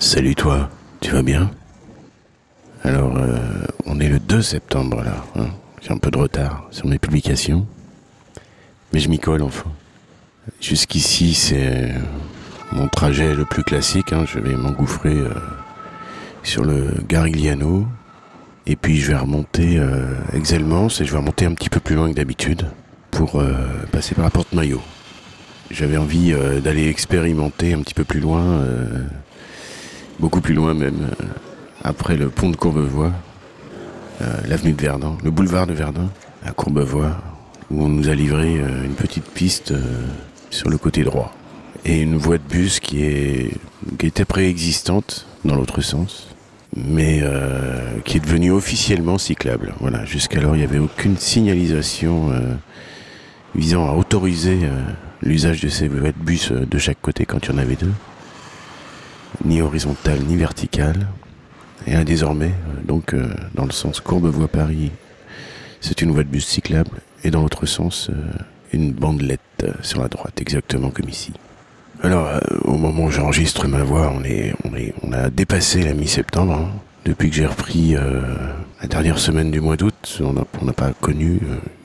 Salut toi, tu vas bien? Alors, on est le 2 septembre là, hein. J'ai un peu de retard sur mes publications, mais je m'y colle enfin. Jusqu'ici, c'est mon trajet le plus classique, hein. Je vais m'engouffrer sur le Garigliano, et puis je vais remonter Exelmans, et je vais remonter un petit peu plus loin que d'habitude, pour passer par la Porte Maillot. J'avais envie d'aller expérimenter un petit peu plus loin, beaucoup plus loin même, après le pont de Courbevoie, l'avenue de Verdun, le boulevard de Verdun, à Courbevoie, où on nous a livré une petite piste sur le côté droit. Et une voie de bus qui était préexistante dans l'autre sens, mais qui est devenue officiellement cyclable. Voilà, jusqu'alors il n'y avait aucune signalisation visant à autoriser l'usage de ces voies de bus de chaque côté quand il y en avait deux, ni horizontale ni verticale. Et là, désormais, dans le sens Courbevoie-Paris, c'est une voie de bus cyclable, et dans l'autre sens, une bandelette sur la droite, exactement comme ici. Alors, au moment où j'enregistre ma voix, on a dépassé la mi-septembre, hein. Depuis que j'ai repris la dernière semaine du mois d'août, on n'a pas connu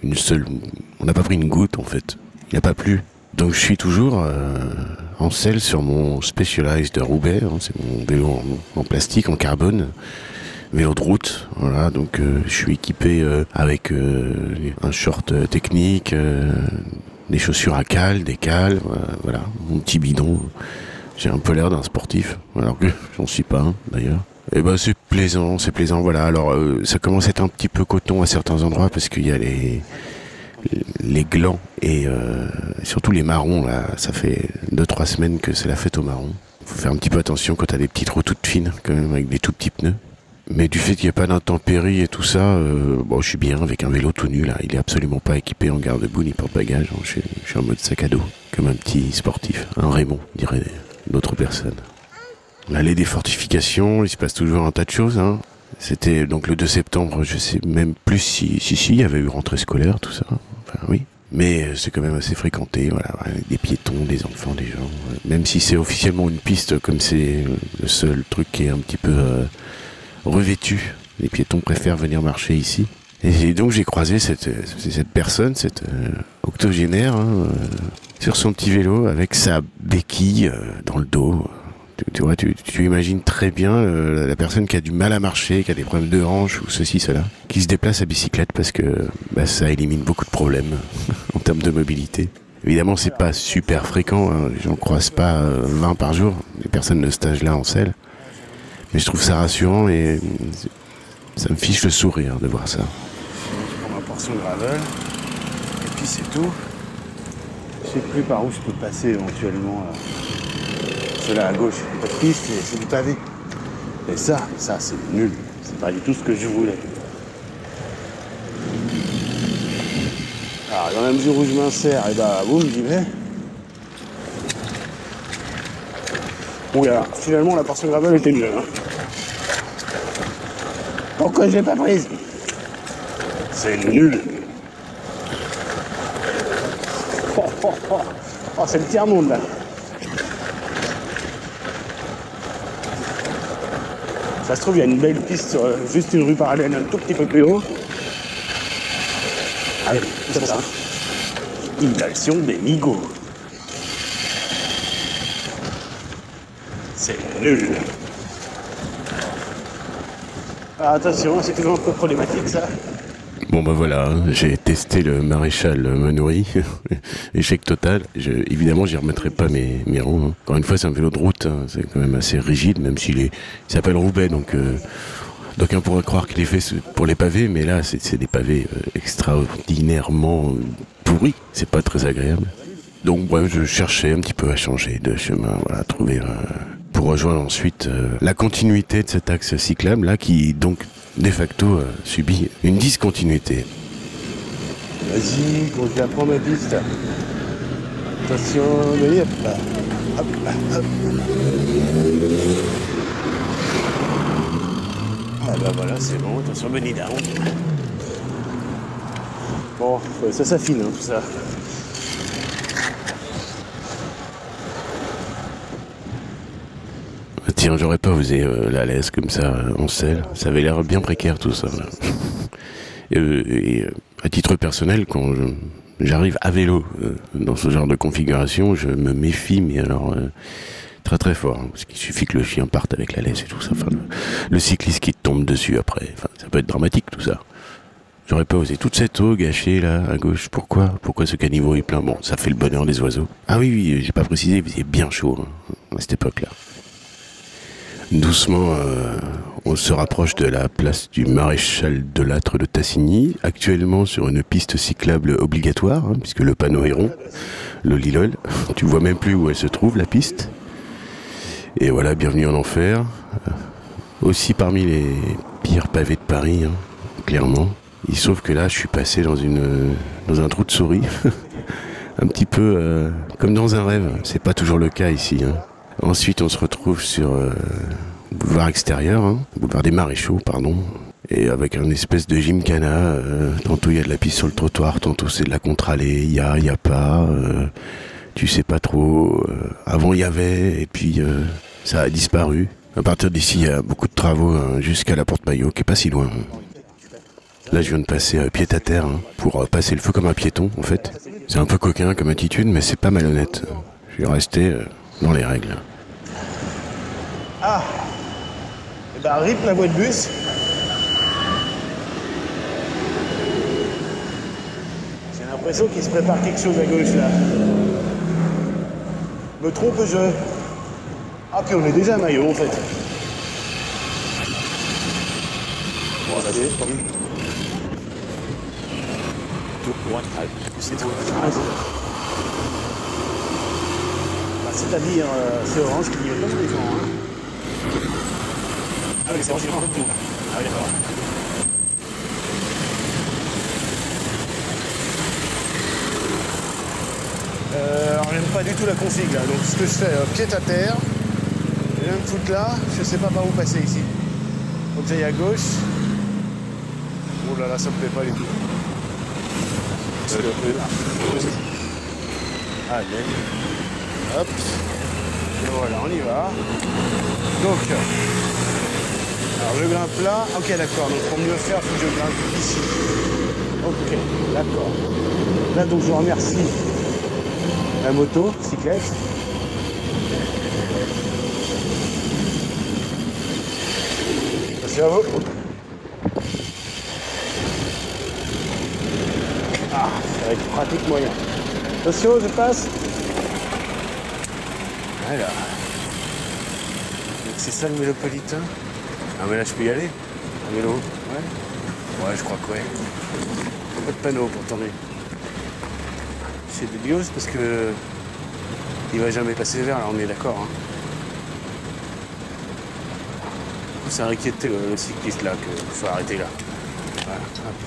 on n'a pas pris une goutte en fait. Il n'a pas plu. Donc je suis toujours en selle sur mon Specialized de Roubaix, hein. C'est mon vélo en plastique, en carbone, vélo de route. Voilà, donc je suis équipé avec un short technique, des chaussures à cale, des cales, voilà, mon petit bidon. J'ai un peu l'air d'un sportif, alors que j'en suis pas un d'ailleurs. Et ben c'est plaisant, voilà. Alors ça commence à être un petit peu coton à certains endroits parce qu'il y a les glands et surtout les marrons là. Ça fait 2-3 semaines que c'est la fête aux marrons. Faut faire un petit peu attention quand t'as des petites roues toutes fines quand même avec des tout petits pneus. Mais du fait qu'il n'y a pas d'intempéries et tout ça, bon, je suis bien avec un vélo tout nu là. Il est absolument pas équipé en garde-boue ni porte-bagages. Je suis en mode sac à dos, comme un petit sportif, un Raymond, dirait d'autres personnes. L'allée des fortifications, il se passe toujours un tas de choses, hein. C'était donc le 2 septembre, je sais même plus si il y avait eu rentrée scolaire, tout ça. Enfin oui. Mais c'est quand même assez fréquenté, voilà, des piétons, des enfants, des gens. Même si c'est officiellement une piste, comme c'est le seul truc qui est un petit peu revêtu, les piétons préfèrent venir marcher ici. Et donc j'ai croisé cette personne, cette octogénaire, hein, sur son petit vélo avec sa béquille dans le dos. Tu vois, tu imagines très bien la personne qui a du mal à marcher, qui a des problèmes de hanche ou ceci, cela, qui se déplace à bicyclette parce que ça élimine beaucoup de problèmes en termes de mobilité. Évidemment, c'est pas super fréquent, hein, les gens croisent pas 20 par jour, les personnes de cet âge-là en selle. Mais je trouve ça rassurant et ça me fiche le sourire de voir ça. Je prends ma portion de gravel, et puis c'est tout. Je sais plus par où je peux passer éventuellement. C'est là à gauche, pas de piste, c'est du pavé. Et ça c'est nul. C'est pas du tout ce que je voulais. Alors dans la mesure où je m'insère, et bah boum, j'y vais. Oui, alors finalement la portion de gravel était nulle, hein. Pourquoi je l'ai pas prise? C'est nul. Oh, c'est le tiers-monde là. Ça se trouve, il y a une belle piste sur juste une rue parallèle un tout petit peu plus haut. Allez, c'est ça. Inhalation des migots. C'est nul. Ah, attention, c'est toujours un peu problématique ça. Bon bah voilà, j'ai testé le maréchal Monori, échec total. Évidemment, j'y remettrai pas mes roues, hein. Encore une fois, c'est un vélo de route, hein. C'est quand même assez rigide, même il s'appelle Roubaix, donc d'aucuns pourraient croire qu'il est fait pour les pavés, mais là, c'est des pavés extraordinairement pourris. C'est pas très agréable. Donc bref, je cherchais un petit peu à changer de chemin, voilà, trouver pour rejoindre ensuite la continuité de cet axe cyclable là, qui donc de facto subit une discontinuité. Vas-y, quand je la prends ma piste. Attention, allez, hop là. Hop là, hop. Ah bah voilà, c'est bon, attention, bunny down. Bon, ça s'affine, hein, tout ça. Tiens, j'aurais pas osé la laisse comme ça en selle. Ça avait l'air bien précaire tout ça. Là. À titre personnel, quand j'arrive à vélo dans ce genre de configuration, je me méfie, mais alors très très fort. Hein, parce qu'il suffit que le chien parte avec la laisse et tout ça. Enfin, le cycliste qui te tombe dessus après. Enfin, ça peut être dramatique tout ça. J'aurais pas osé. Toute cette eau gâchée là, à gauche, pourquoi ce caniveau est plein? Bon, ça fait le bonheur des oiseaux. Ah oui, j'ai pas précisé, il faisait bien chaud hein, à cette époque-là. Doucement, on se rapproche de la place du Maréchal de Lattre de Tassigny, actuellement sur une piste cyclable obligatoire, hein, puisque le panneau est rond, le Lilol. Tu vois même plus où elle se trouve, la piste. Et voilà, bienvenue en enfer. Aussi parmi les pires pavés de Paris, hein, clairement. Il sauf que là, je suis passé dans un trou de souris, un petit peu comme dans un rêve. C'est pas toujours le cas ici. Hein. Ensuite, on se retrouve sur boulevard extérieur, hein, boulevard des Maréchaux, pardon, et avec un espèce de gymkhana. Tantôt il y a de la piste sur le trottoir, tantôt c'est de la contre-allée. Il y a pas. Tu sais pas trop. Avant il y avait, et puis ça a disparu. À partir d'ici, il y a beaucoup de travaux hein, jusqu'à la Porte Maillot, qui est pas si loin. Là, je viens de passer pied à terre hein, pour passer le feu comme un piéton, en fait. C'est un peu coquin comme attitude, mais c'est pas malhonnête. Je vais rester dans les règles. Ah, et ben rip la voie de bus. J'ai l'impression qu'il se prépare quelque chose à gauche là. Me trompe-je? Ah, puis on est déjà à Maillot en fait. Bon, ça c'est comme... C'est tout. Ah, c'est-à-dire, c'est orange qui y est comme les gens. Hein. Ah oui, c'est orange, il y a un peu de tout. Ah oui, d'accord. Alors, j'aime pas du tout la config là. Donc, ce que je fais, pied à terre. Je viens me foutre là. Je sais pas par où passer ici. Faut que j'aille à gauche. Oh là là, ça me plaît pas du tout. Allez. Hop. Et voilà, on y va. Donc, alors je grimpe là. Ok, d'accord. Donc pour mieux faire, il faut que je grimpe ici. Ok, d'accord. Là, donc je remercie la moto, cyclette. Merci à vous. Ah, ça va être pratique moyen. Attention, je passe. Voilà. Donc c'est ça le métropolitain. Ah mais là je peux y aller. À vélo. Ouais. Ouais, je crois que ouais. Pas de panneau pour tourner. C'est de bios parce que il va jamais passer vert, là on est d'accord. Hein. Du coup ça inquiète le cycliste là qu'il faut arrêter là. Voilà.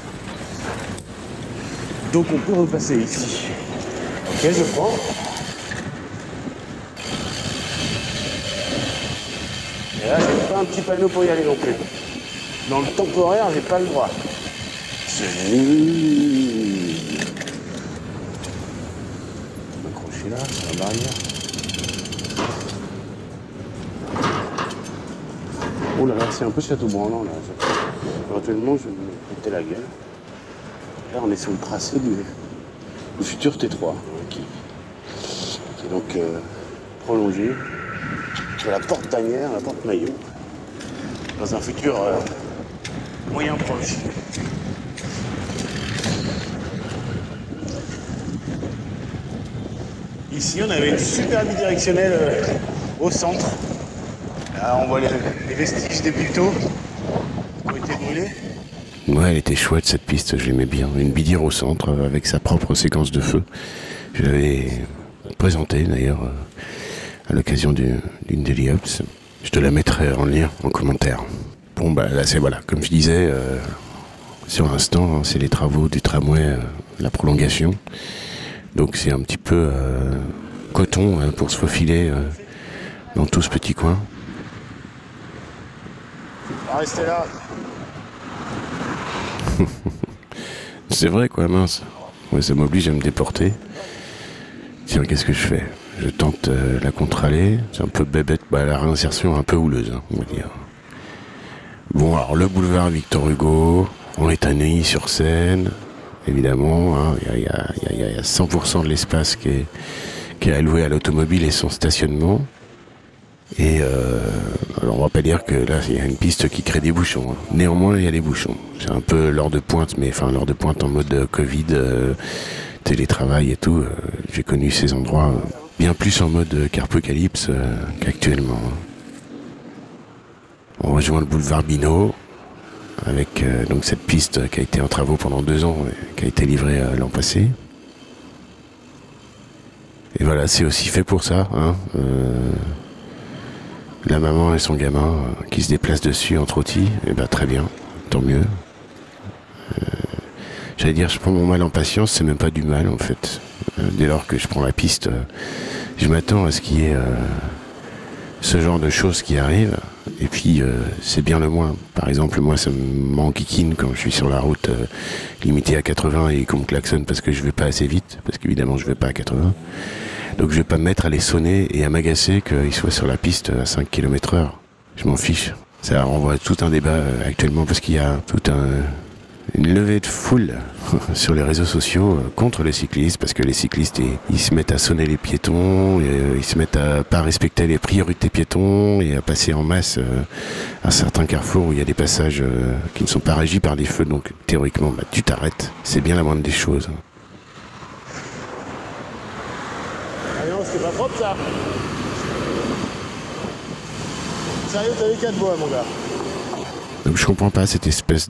Donc on peut repasser ici. Ok, je prends. Et là, j'ai pas un petit panneau pour y aller non plus. Dans le temporaire, j'ai pas le droit. C'est nul. Je vais m'accrocher là, sur la barrière. Oh là là, c'est un peu Château-Branlant là. Éventuellement, je vais me péter la gueule. Là, on est sur le tracé du futur T3 qui est donc prolongé sur la porte tanière, la porte Maillot, dans un futur moyen proche. Ici, on avait une super bidirectionnelle au centre. Là, on voit les vestiges des buteaux qui ont été brûlés. Ouais, elle était chouette cette piste, je l'aimais bien. Une bidière au centre avec sa propre séquence de feu. Je l'avais présentée d'ailleurs à l'occasion d'une Daily Ops. Je te la mettrai en lien, en commentaire. Bon bah là c'est voilà, comme je disais, sur l'instant, hein, c'est les travaux du tramway, la prolongation. Donc c'est un petit peu coton hein, pour se faufiler dans tout ce petit coin. On va rester là. C'est vrai quoi, mince. Ouais, ça m'oblige à me déporter. Tiens, qu'est-ce que je fais? Je tente la contre-allée. C'est un peu bébête, la réinsertion un peu houleuse, hein, on va dire. Bon, alors le boulevard Victor Hugo, on est à Neuilly-sur-Seine, évidemment. Il y a 100% de l'espace qui est alloué à l'automobile et son stationnement. Et alors on va pas dire que là il y a une piste qui crée des bouchons. Hein. Néanmoins il y a des bouchons. C'est un peu l'heure de pointe, mais enfin l'heure de pointe en mode Covid, télétravail et tout. J'ai connu ces endroits bien plus en mode carpocalypse qu'actuellement. On rejoint le boulevard Binot avec donc cette piste qui a été en travaux pendant 2 ans, qui a été livrée l'an passé. Et voilà, c'est aussi fait pour ça. Hein. La maman et son gamin qui se déplacent dessus en trottis, et ben très bien, tant mieux. J'allais dire, je prends mon mal en patience, c'est même pas du mal en fait. Dès lors que je prends la piste, je m'attends à ce qu'il y ait ce genre de choses qui arrivent. Et puis c'est bien le moins. Par exemple, moi ça m'enquiquine quand je suis sur la route limitée à 80 et qu'on me klaxonne parce que je vais pas assez vite, parce qu'évidemment je vais pas à 80. Donc je vais pas me mettre à les sonner et à m'agacer qu'ils soient sur la piste à 5 km/h. Je m'en fiche. Ça renvoie tout un débat actuellement parce qu'il y a une levée de foule sur les réseaux sociaux contre les cyclistes, parce que les cyclistes ils se mettent à sonner les piétons, ils se mettent à pas respecter les priorités piétons et à passer en masse à certains carrefours où il y a des passages qui ne sont pas régis par des feux. Donc théoriquement tu t'arrêtes, c'est bien la moindre des choses. Ah non, c'est pas propre ça. Sérieux, t'as les 4 bois, mon gars. Donc je comprends pas cette espèce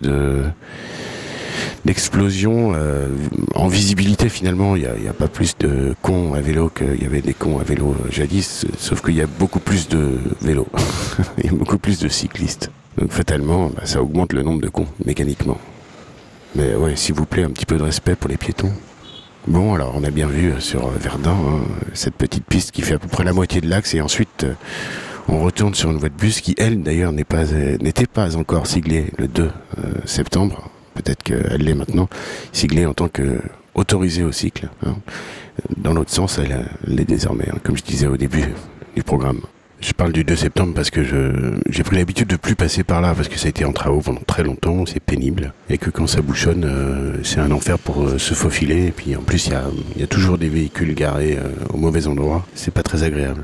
d'explosion en visibilité. Finalement il y a pas plus de cons à vélo qu'il y avait des cons à vélo jadis, sauf qu'il y a beaucoup plus de vélos et beaucoup plus de cyclistes, donc fatalement ça augmente le nombre de cons mécaniquement. Mais ouais, s'il vous plaît, un petit peu de respect pour les piétons. Bon, alors on a bien vu sur Verdun cette petite piste qui fait à peu près la moitié de l'axe, et ensuite on retourne sur une voie de bus qui, elle, d'ailleurs, n'était pas encore siglée le 2 septembre. Peut-être qu'elle l'est maintenant, siglée en tant que autorisée au cycle. Hein. Dans l'autre sens, elle l'est désormais, hein, comme je disais au début du programme. Je parle du 2 septembre parce que j'ai pris l'habitude de plus passer par là, parce que ça a été en travaux pendant très longtemps, c'est pénible, et que quand ça bouchonne, c'est un enfer pour se faufiler, et puis en plus il y a toujours des véhicules garés au mauvais endroit, c'est pas très agréable.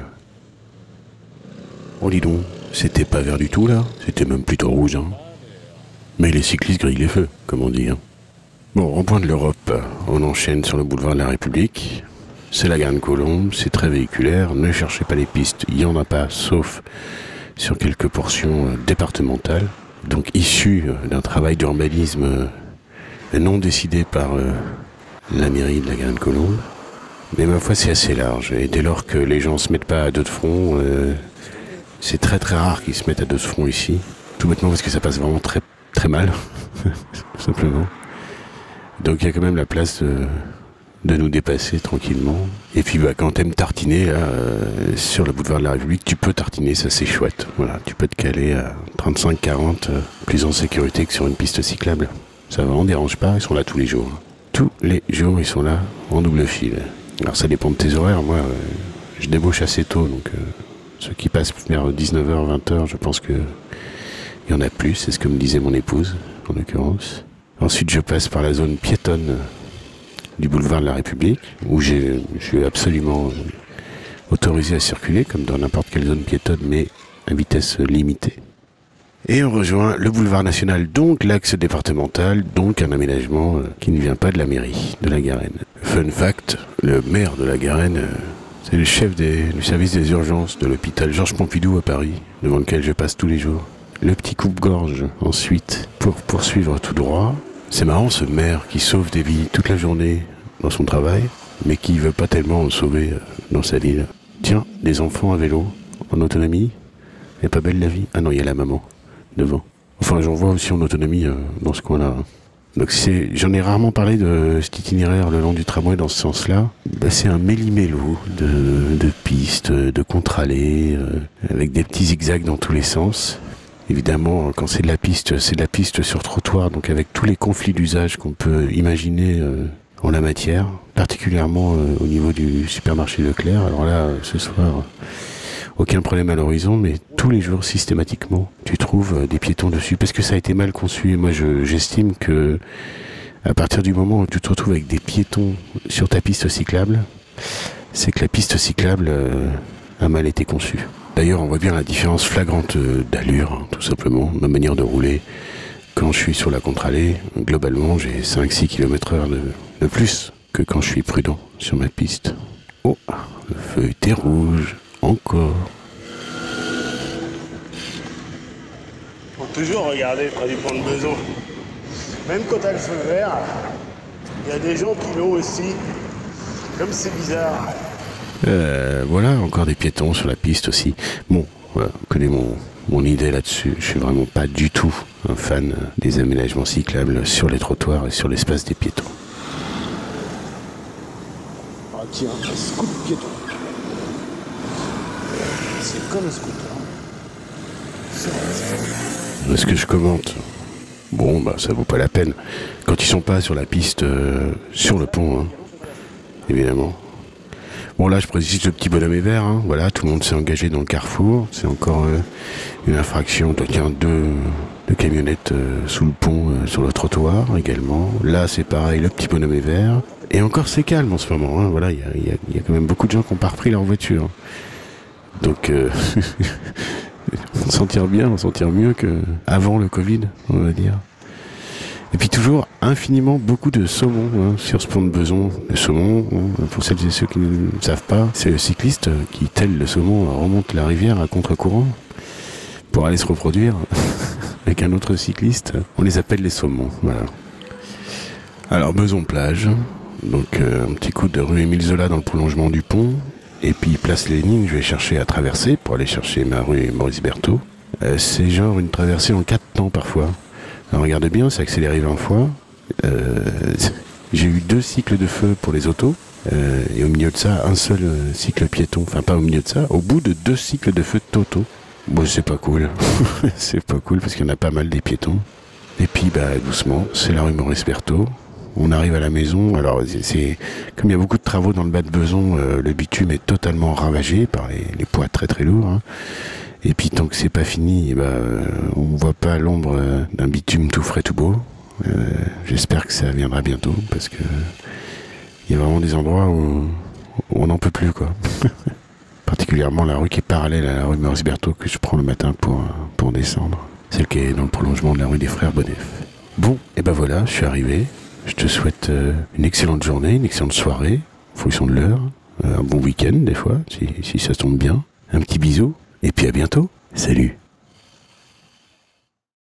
Oh dis donc, c'était pas vert du tout là, c'était même plutôt rouge, hein. Mais les cyclistes grillent les feux, comme on dit, hein. Bon, rond-point de l'Europe, on enchaîne sur le boulevard de la République. C'est la Garenne Colombe, c'est très véhiculaire, ne cherchez pas les pistes, il n'y en a pas, sauf sur quelques portions départementales, donc issues d'un travail d'urbanisme non décidé par la mairie de la Garenne Colombe. Mais ma foi, c'est assez large, et dès lors que les gens ne se mettent pas à deux de front, c'est très très rare qu'ils se mettent à deux de front ici, tout bêtement parce que ça passe vraiment très très mal, tout simplement. Donc il y a quand même la place de nous dépasser tranquillement. Et puis quand t'aimes tartiner là, sur le boulevard de la République, tu peux tartiner, ça c'est chouette. Voilà, tu peux te caler à 35-40, plus en sécurité que sur une piste cyclable. Ça vraiment dérange pas, ils sont là tous les jours. Tous les jours ils sont là en double fil. Alors ça dépend de tes horaires, moi je débauche assez tôt, donc ceux qui passent vers 19h, 20h, je pense que il y en a plus, c'est ce que me disait mon épouse en l'occurrence. Ensuite je passe par la zone piétonne du boulevard de la République, où je suis absolument autorisé à circuler, comme dans n'importe quelle zone piétonne, mais à vitesse limitée. Et on rejoint le boulevard national, donc l'axe départemental, donc un aménagement qui ne vient pas de la mairie de la Garenne. Fun fact, le maire de la Garenne, c'est le chef du service des urgences de l'hôpital Georges Pompidou à Paris, devant lequel je passe tous les jours. Le petit coupe-gorge ensuite, pour poursuivre tout droit. C'est marrant, ce maire qui sauve des vies toute la journée dans son travail, mais qui veut pas tellement en sauver dans sa ville. Tiens, des enfants à vélo, en autonomie, elle est pas belle la vie. Ah non, il y a la maman, devant. Enfin, j'en vois aussi en autonomie dans ce coin-là. Donc j'en ai rarement parlé de cet itinéraire le long du tramway dans ce sens-là. Bah, c'est un méli-mélo de pistes, de contre-allées, avec des petits zigzags dans tous les sens. Évidemment, quand c'est de la piste sur trottoir, donc avec tous les conflits d'usage qu'on peut imaginer en la matière, particulièrement au niveau du supermarché Leclerc. Alors là, ce soir, aucun problème à l'horizon, mais tous les jours, systématiquement, tu trouves des piétons dessus, parce que ça a été mal conçu. Et moi, j'estime que à partir du moment où tu te retrouves avec des piétons sur ta piste cyclable, c'est que la piste cyclable a mal été conçue. D'ailleurs, on voit bien la différence flagrante d'allure, hein, tout simplement, ma manière de rouler. Quand je suis sur la contre-allée, globalement, j'ai 5-6 km/h de plus que quand je suis prudent sur ma piste. Oh, le feu était rouge, encore. Faut toujours regarder près du pont de Beson. Même quand t'as le feu vert, il y a des gens qui l'ont aussi. Comme c'est bizarre. Voilà, encore des piétons sur la piste aussi. Bon, voilà, vous connaissez mon idée là-dessus. Je suis vraiment pas du tout un fan des aménagements cyclables sur les trottoirs et sur l'espace des piétons. Ah tiens, un scoot piéton. C'est comme un scooter. Est-ce que je commente? Bon, bah ça vaut pas la peine. Quand ils sont pas sur la piste, sur le pont, hein, évidemment. Bon là je précise, le petit bonhomme est vert, hein. Voilà, tout le monde s'est engagé dans le carrefour, c'est encore une infraction, il y a deux camionnettes sous le pont, sur le trottoir également. Là c'est pareil, le petit bonhomme est vert, et encore c'est calme en ce moment, hein. Voilà, il y a quand même beaucoup de gens qui n'ont pas repris leur voiture. Donc on s'en tire bien, on s'en tire mieux qu'avant le Covid, on va dire. Et puis toujours infiniment beaucoup de saumon, hein, sur ce pont de Beson. Le saumon, hein, pour celles et ceux qui ne savent pas, c'est le cycliste qui, tel le saumon, remonte la rivière à contre-courant pour aller se reproduire avec un autre cycliste. On les appelle les saumons, voilà. Alors Beson plage, donc un petit coup de rue Émile Zola dans le prolongement du pont, et puis place Lénine, je vais chercher à traverser pour aller chercher ma rue Maurice Berthaud. C'est genre une traversée en 4 temps parfois. Alors regarde bien, c'est accéléré 20 fois. J'ai eu 2 cycles de feu pour les autos. Et au milieu de ça, un seul cycle piéton. Enfin, pas au milieu de ça, au bout de 2 cycles de feu totaux. Bon, c'est pas cool. C'est pas cool parce qu'il y en a pas mal des piétons. Et puis, bah, doucement, c'est la rue Maurice Berthaud. On arrive à la maison. Alors, comme il y a beaucoup de travaux dans le bas de Beson, le bitume est totalement ravagé par les poids très très lourds, hein. Et puis tant que c'est pas fini, on voit pas l'ombre d'un bitume tout frais tout beau. J'espère que ça viendra bientôt parce que il y a vraiment des endroits où on n'en peut plus, quoi. Particulièrement la rue qui est parallèle à la rue Maurice Berthaud que je prends le matin pour descendre. Celle qui est dans le prolongement de la rue des Frères Bonnef. Bon, et ben voilà, je suis arrivé. Je te souhaite une excellente journée, une excellente soirée, en fonction de l'heure. Un bon week-end des fois, si ça tombe bien. Un petit bisou. Et puis à bientôt. Salut.